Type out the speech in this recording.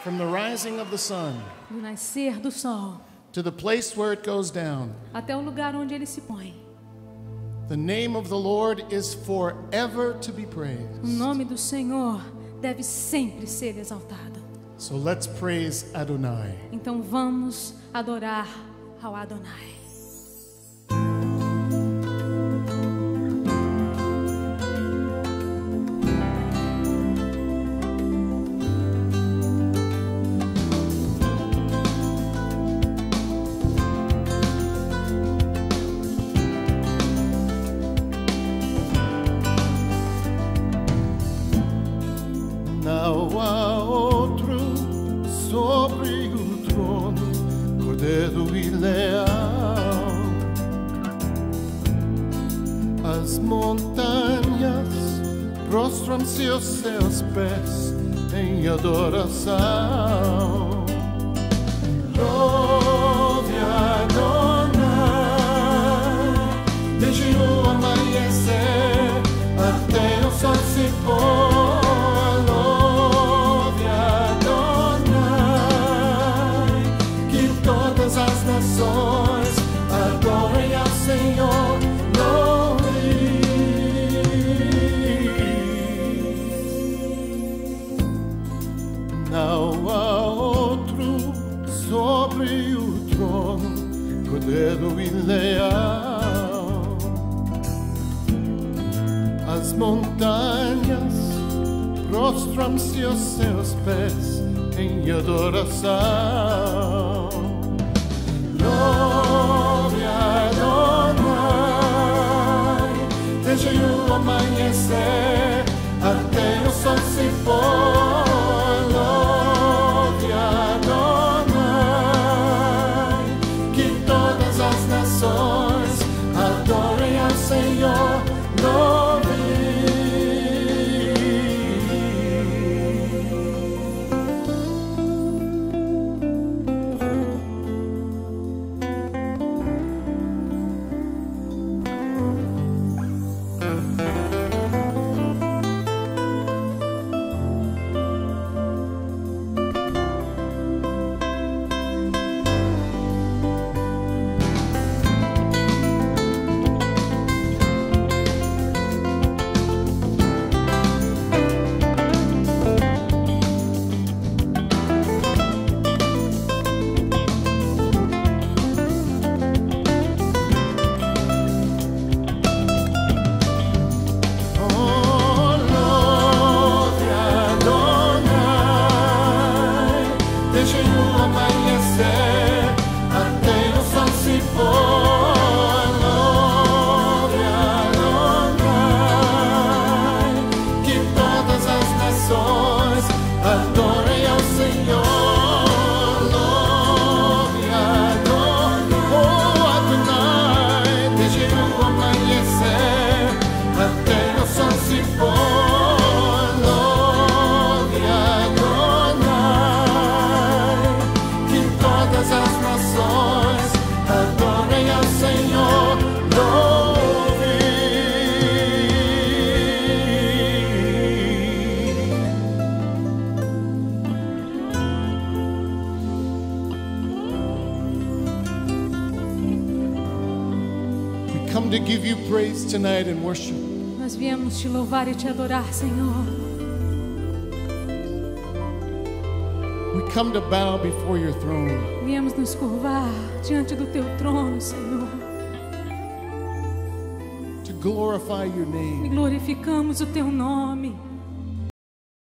from the rising of the sun do nascer do sol to the place where it goes down. até o lugar onde ele se põe. The name of the Lord is forever to be O praised. nome do Senhor deve sempre ser exaltado. So let's praise Adonai. Então vamos adorar ao Adonai. Não há outro sobre o trono, Cordeiro e leal. As montanhas prostram-se aos seus pés em adoração. Louve Adonai, desde o amanhecer até o sol se pôr. As nações adorem ao Senhor, louve. Não há outro sobre o trono, Cordeiro e leal. As montanhas prostram-se aos seus pés em adoração. Louve Adonai, desde o amanhecer até o sol se pôr. Louve Adonai, que todas as nações adorem ao Senhor. Louve. Come to give you praise tonight and worship. Nós viemos te louvar e te adorar, Senhor. We come to bow before your throne. Viemos nos curvar diante do teu trono, Senhor. To glorify your E name. glorificamos o teu nome.